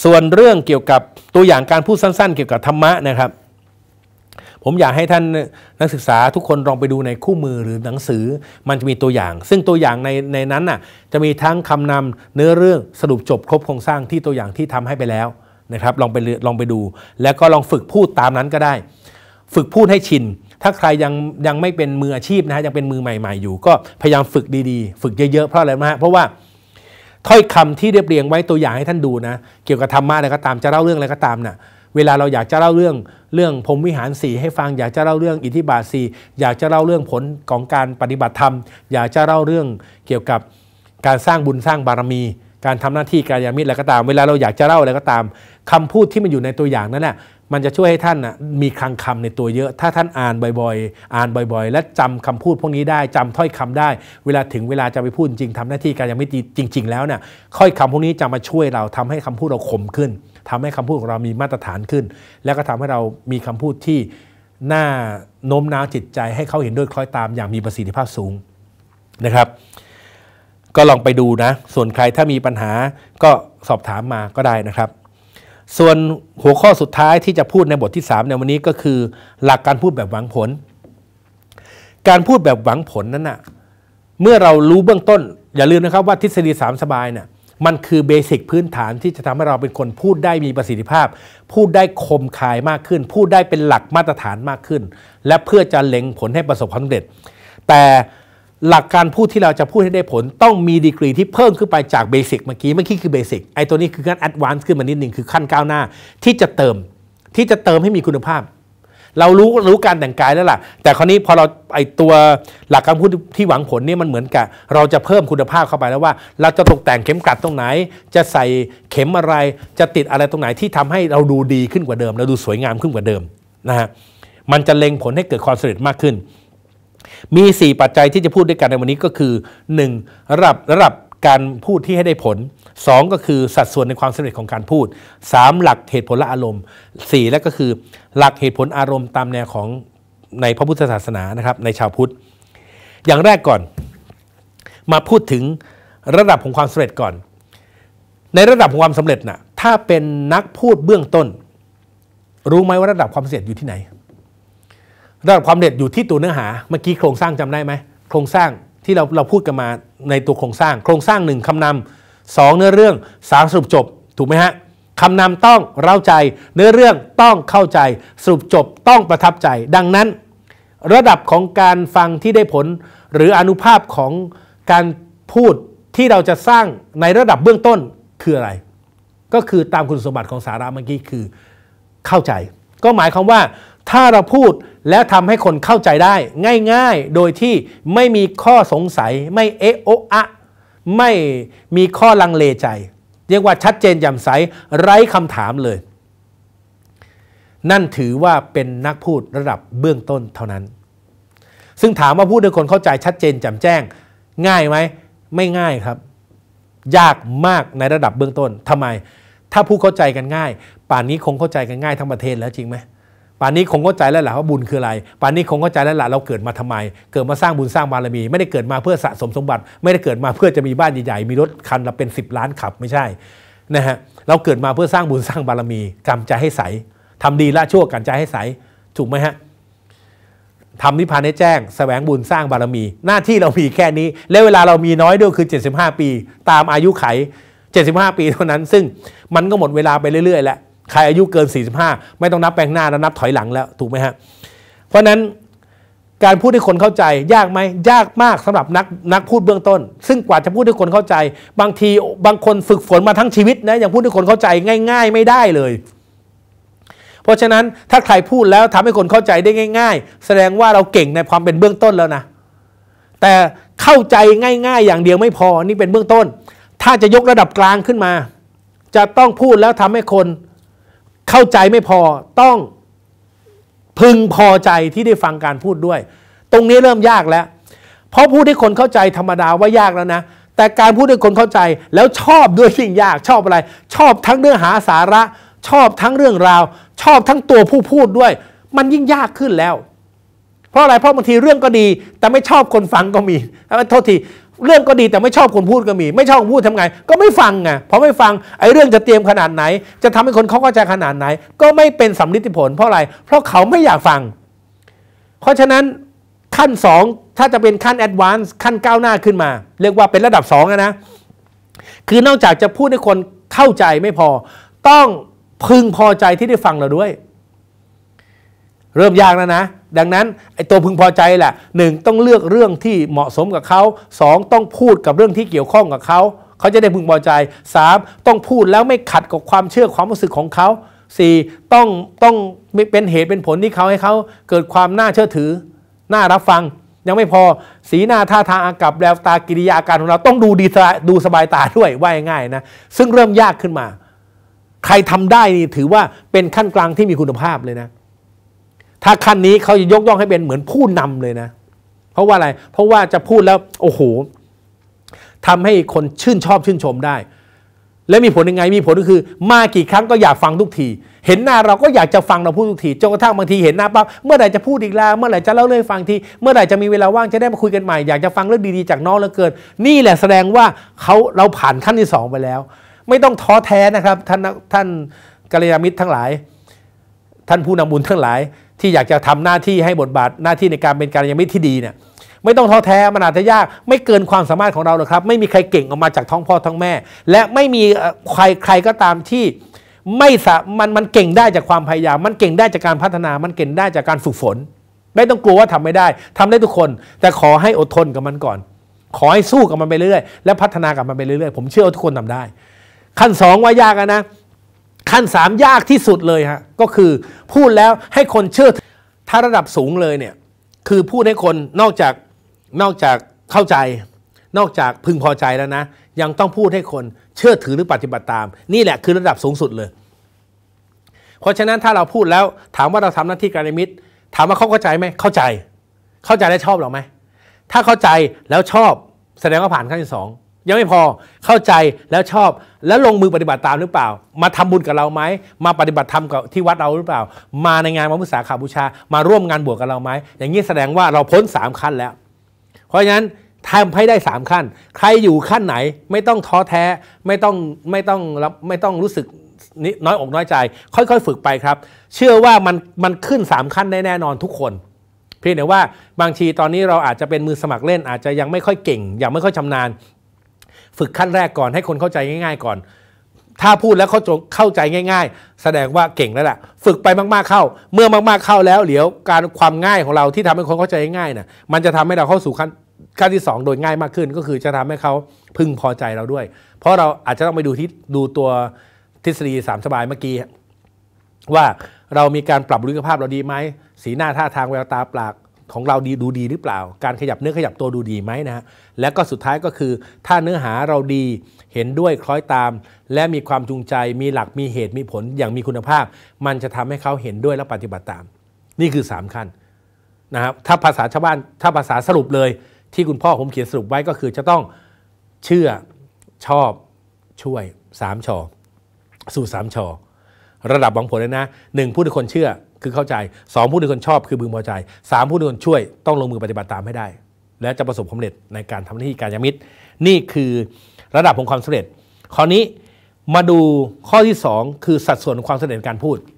ส่วนเรื่องเกี่ยวกับตัวอย่างการพูดสั้นๆเกี่ยวกับธรรมะนะครับผมอยากให้ท่านนักศึกษาทุกคนลองไปดูในคู่มือหรือหนังสือมันจะมีตัวอย่างซึ่งตัวอย่างในนั้นน่ะจะมีทั้งคำนำเนื้อเรื่องสรุปจบครบโครงสร้างที่ตัวอย่างที่ทำให้ไปแล้วนะครับลองไปดูแล้วก็ลองฝึกพูดตามนั้นก็ได้ฝึกพูดให้ชินถ้าใครยังไม่เป็นมืออาชีพนะฮะยังเป็นมือใหม่ๆอยู่ก็พยายามฝึกดีๆฝึกเยอะๆเพราะอะไรนะฮะเพราะว่าถ้อยคำที่เรียบเรียงไว้ตัวอย่างให้ท่านดูนะเกี่ยวกับธรรมะอะไรก็ตามจะเล่าเรื่องอะไรก็ตามน่ะเวลาเราอยากจะเล่าเรื่องพรหมวิหาร4ให้ฟังอยากจะเล่าเรื่องอิทธิบาท4อยากจะเล่าเรื่องผลของการปฏิบัติธรรมอยากจะเล่าเรื่องเกี่ยวกับการสร้างบุญสร้างบารมีการทำหน้าที่กัลยาณมิตรอะไรก็ตามเวลาเราอยากจะเล่าอะไรก็ตามคำพูดที่มันอยู่ในตัวอย่างนั้นแหละมันจะช่วยให้ท่านมีคลังคำในตัวเยอะถ้าท่านอ่านบ่อยๆและจำคำพูดพวกนี้ได้จำถ้อยคำได้เวลาถึงเวลาจะไปพูดจริงทำหน้าที่กัลยาณมิตรจริงๆแล้วเนี่ยค่อยคำพวกนี้จะมาช่วยเราทำให้คำพูดเราคมขึ้นทำให้คำพูดของเรามีมาตรฐานขึ้นแล้วก็ทำให้เรามีคำพูดที่น่าโน้มน้าวจิตใจให้เขาเห็นด้วยคล้อยตามอย่างมีประสิทธิภาพสูงนะครับก็ลองไปดูนะส่วนใครถ้ามีปัญหาก็สอบถามมาก็ได้นะครับส่วนหัวข้อสุดท้ายที่จะพูดในบทที่3ในวันนี้ก็คือหลักการพูดแบบหวังผลการพูดแบบหวังผลนั้นนะเมื่อเรารู้เบื้องต้นอย่าลืมนะครับว่าทฤษฎี3สบายเนี่ยมันคือเบสิกพื้นฐานที่จะทำให้เราเป็นคนพูดได้มีประสิทธิภาพพูดได้คมคายมากขึ้นพูดได้เป็นหลักมาตรฐานมากขึ้นและเพื่อจะเล็งผลให้ประสบความสำเร็จแต่หลักการพูดที่เราจะพูดให้ได้ผลต้องมีดีกรีที่เพิ่มขึ้นไปจากเบสิกเมื่อกี้คือเบสิกไอ้ตัวนี้คือขั้นแอดวานซ์ขึ้นมานิดหนึ่งคือขั้นก้าวหน้าที่จะเติมให้มีคุณภาพเรารู้การแต่งกายแล้วล่ะแต่คราวนี้พอเราไอ้ตัวหลักการพูดที่หวังผลนี่มันเหมือนกับเราจะเพิ่มคุณภาพเข้าไปแล้วว่าเราจะตกแต่งเข็มกลัดตรงไหนจะใส่เข็มอะไรจะติดอะไรตรงไหนที่ทำให้เราดูดีขึ้นกว่าเดิมเราดูสวยงามขึ้นกว่าเดิมนะฮะมันจะเล็งผลให้เกิดความสำเร็จมากขึ้นมี4ปัจจัยที่จะพูดด้วยกันในวันนี้ก็คือ1ระดับการพูดที่ให้ได้ผล2ก็คือสัดส่วนในความสำเร็จของการพูด3หลักเหตุผลและอารมณ์4และก็คือหลักเหตุผลอารมณ์ตามแนวของในพระพุทธศาสนานะครับในชาวพุทธอย่างแรกก่อนมาพูดถึงระดับของความสำเร็จก่อนในระดับของความสำเร็จน่ะถ้าเป็นนักพูดเบื้องต้นรู้ไหมว่าระดับความสำเร็จอยู่ที่ไหนระดับความสำเร็จอยู่ที่ตัวเนื้อหาเมื่อกี้โครงสร้างจำได้ไหมโครงสร้างที่เราพูดกันมาในตัวโครงสร้าง1คำนำ2เนื้อเรื่อง3สรุปจบถูกไหมฮะคำนำต้องเร้าใจเนื้อเรื่องต้องเข้าใจสรุปจบต้องประทับใจดังนั้นระดับของการฟังที่ได้ผลหรืออานุภาพของการพูดที่เราจะสร้างในระดับเบื้องต้นคืออะไรก็คือตามคุณสมบัติของสาระเมื่อกี้คือเข้าใจก็หมายความว่าถ้าเราพูดแล้วทำให้คนเข้าใจได้ง่ายๆโดยที่ไม่มีข้อสงสัยไม่เอะโอะอะไม่มีข้อลังเลใจเรียกว่าชัดเจนแจ่มใสไร้คำถามเลยนั่นถือว่าเป็นนักพูดระดับเบื้องต้นเท่านั้นซึ่งถามว่าพูดให้คนเข้าใจชัดเจนแจ่มแจ้งง่ายไหมไม่ง่ายครับยากมากในระดับเบื้องต้นทำไมถ้าพูดเข้าใจกันง่ายป่านนี้คงเข้าใจกันง่ายทั้งประเทศแล้วจริงไหมป่านนี้คงเข้าใจแล้วแหละว่าบุญคืออะไรป่านนี้คงเข้าใจแล้วแหละเราเกิดมาทำไมเกิดมาสร้างบุญสร้างบารมีไม่ได้เกิดมาเพื่อสะสมสมบัติไม่ได้เกิดมาเพื่อจะมีบ้านใหญ่ๆมีรถคันละเป็น10 ล้านขับไม่ใช่นะฮะเราเกิดมาเพื่อสร้างบุญสร้างบารมีกำใจให้ใสทำดีละชั่วกันใจให้ใสถูกไหมฮะทำนิพพานให้แจ้งแสวงบุญสร้างบารมีหน้าที่เรามีแค่นี้และเวลาเรามีน้อยด้วยคือ75 ปีตามอายุไข75 ปีเท่านั้นซึ่งมันก็หมดเวลาไปเรื่อยๆแล้วใครอายุเกิน45ไม่ต้องนับแปลงหน้าแล้วนับถอยหลังแล้วถูกไหมฮะเพราะนั้นการพูดให้คนเข้าใจยากไหมยากมากสำหรับนักพูดเบื้องต้นซึ่งกว่าจะพูดให้คนเข้าใจบางทีบางคนฝึกฝนมาทั้งชีวิตนะยังพูดให้คนเข้าใจง่ายๆไม่ได้เลยเพราะฉะนั้นถ้าใครพูดแล้วทำให้คนเข้าใจได้ง่ายๆแสดงว่าเราเก่งในความเป็นเบื้องต้นแล้วนะแต่เข้าใจง่ายๆอย่างเดียวไม่พอนี่เป็นเบื้องต้นถ้าจะยกระดับกลางขึ้นมาจะต้องพูดแล้วทำให้คนเข้าใจไม่พอต้องพึงพอใจที่ได้ฟังการพูดด้วยตรงนี้เริ่มยากแล้วเพราะพูดให้คนเข้าใจธรรมดาว่ายากแล้วนะแต่การพูดให้คนเข้าใจแล้วชอบด้วยยิ่งยากชอบอะไรชอบทั้งเนื้อหาสาระชอบทั้งเรื่องราวชอบทั้งตัวผู้พูดด้วยมันยิ่งยากขึ้นแล้วเพราะอะไรเพราะบางทีเรื่องก็ดีแต่ไม่ชอบคนฟังก็มีโทษทีเรื่องก็ดีแต่ไม่ชอบคนพูดก็มีไม่ชอบคนพูดทำไงก็ไม่ฟังไงพอไม่ฟังไอ้เรื่องจะเตรียมขนาดไหนจะทำให้คนเขาเข้าใจขนาดไหนก็ไม่เป็นสำลิดผลเพราะอะไรเพราะเขาไม่อยากฟังเพราะฉะนั้นขั้น2ถ้าจะเป็นขั้นแอดวานซ์ขั้นก้าวหน้าขึ้นมาเรียกว่าเป็นระดับ2นะคือนอกจากจะพูดให้คนเข้าใจไม่พอต้องพึงพอใจที่ได้ฟังเราด้วยเริ่มยากแล้วนะดังนั้นไอ้ตัวพึงพอใจแหละ1ต้องเลือกเรื่องที่เหมาะสมกับเขา2ต้องพูดกับเรื่องที่เกี่ยวข้องกับเขาเขาจะได้พึงพอใจ3ต้องพูดแล้วไม่ขัดกับความเชื่อความรู้สึกของเขา4ต้องเป็นเหตุเป็นผลที่เขาให้เขาเกิดความน่าเชื่อถือน่ารับฟังยังไม่พอสีหน้าท่าทางอากับแววตากิริยาอาการของเราต้องดูสบายตาด้วยว่าง่ายๆนะซึ่งเริ่มยากขึ้นมาใครทำได้นี่ถือว่าเป็นขั้นกลางที่มีคุณภาพเลยนะถ้าขั้นนี้เขาจะยกย่องให้เป็นเหมือนผู้นำเลยนะเพราะว่าอะไรเพราะว่าจะพูดแล้วโอ้โหทำให้คนชื่นชอบชื่นชมได้และมีผลยังไงมีผลก็คือมากี่ครั้งก็อยากฟังทุกทีเห็นหน้าเราก็อยากจะฟังเราพูดทุกทีจนกระทั่งบางทีเห็นหน้าปั๊บเมื่อไหร่จะพูดอีกแล้วเมื่อไหร่จะเล่าเรื่องฟังทีเมื่อไหร่จะมีเวลาว่างจะได้มาคุยกันใหม่อยากจะฟังเรื่องดีๆจากน้องเหลือเกินนี่แหละแสดงว่าเราผ่านขั้นที่2ไปแล้วไม่ต้องท้อแท้นะครับท่านกัลยาณมิตรทั้งหลายท่านผู้นำบุญทั้งหลายที่อยากจะทำหน้าที่ให้บทบาทหน้าที่ในการเป็นกัลยาณมิตรที่ดีเนี่ยไม่ต้องท้อแท้มันอาจจะยากไม่เกินความสามารถของเราหรอกครับไม่มีใครเก่งออกมาจากท้องพ่อท้องแม่และไม่มีใครก็ตามที่มันเก่งได้จากความพยายามมันเก่งได้จากการพัฒนามันเก่งได้จากการฝึกฝนไม่ต้องกลัวว่าทำไม่ได้ทำได้ทุกคนแต่ขอให้อดทนกับมันก่อนขอให้สู้กับมันไปเรื่อยๆและพัฒนากับมันไปเรื่อยๆผมเชื่อว่าทุกคนทำได้ขั้น2ว่ายากนะขั้น3ยากที่สุดเลยฮะก็คือพูดแล้วให้คนเชื่อถ้าระดับสูงเลยเนี่ยคือพูดให้คนนอกจากเข้าใจนอกจากพึงพอใจแล้วนะยังต้องพูดให้คนเชื่อถือหรือปฏิบัติตามนี่แหละคือระดับสูงสุดเลยเพราะฉะนั้นถ้าเราพูดแล้วถามว่าเราทำหน้าที่กัลยาณมิตรถามว่าเขาเข้าใจไหมเข้าใจและชอบเราไหมถ้าเข้าใจแล้วชอบแสดงว่าผ่านขั้นที่2ยังไม่พอเข้าใจแล้วชอบแล้วลงมือปฏิบัติตามหรือเปล่ามาทำบุญกับเราไหมมาปฏิบัติธรรมกับที่วัดเราหรือเปล่ามาในงานวันวิสาขบูชามาร่วมงานบวชกับเราไหมอย่างนี้แสดงว่าเราพ้น3ขั้นแล้วเพราะฉะนั้นทำให้ได้3ขั้นใครอยู่ขั้นไหนไม่ต้องท้อแท้ไม่ต้องรู้สึกน้อยอกน้อยใจค่อยๆฝึกไปครับเชื่อว่ามันขึ้น3ขั้นได้แน่นอนทุกคนเพียงแต่ว่าบางทีตอนนี้เราอาจจะเป็นมือสมัครเล่นอาจจะยังไม่ค่อยเก่งยังไม่ค่อยชำนาญฝึกขั้นแรกก่อนให้คนเข้าใจง่ายๆก่อนถ้าพูดแล้วเขาเข้าใจง่ายๆแสดงว่าเก่งแล้วแหละฝึกไปมากๆเข้าเมื่อมากๆเข้าแล้วเดี๋ยวการความง่ายของเราที่ทำให้คนเข้าใจง่ายน่ะมันจะทำให้เราเข้าสู่ขั้นที่2โดยง่ายมากขึ้นก็คือจะทำให้เขาพึงพอใจเราด้วยเพราะเราอาจจะต้องไปดูตัวทฤษฎี3สบายเมื่อกี้ว่าเรามีการปรับบุคลิกภาพเราดีไหมสีหน้าท่าทางแววตาปากของเราดูดีหรือเปล่าการขยับเนื้อขยับตัวดูดีไหมนะฮะและก็สุดท้ายก็คือถ้าเนื้อหาเราดีเห็นด้วยคล้อยตามและมีความจูงใจมีหลักมีเหตุมีผลอย่างมีคุณภาพมันจะทำให้เขาเห็นด้วยและปฏิบัติตามนี่คือ3ขั้นนะครับถ้าภาษาชาวบ้านถ้าภาษาสรุปเลยที่คุณพ่อผมเขียนสรุปไว้ก็คือจะต้องเชื่อชอบช่วย3ชอสู่3ชอระดับหวังผลเลยนะ1พูดให้คนเชื่อคือเข้าใจ2พูดให้คนชอบคือพึงพอใจ3พูดให้คนช่วยต้องลงมือปฏิบัติตามให้ได้และจะประสบความสำเร็จในการทำหน้าที่กัลยาณมิตรนี่คือระดับของความสำเร็จคราวนี้มาดูข้อที่2คือสัดส่วนของความสำเร็จในการพูด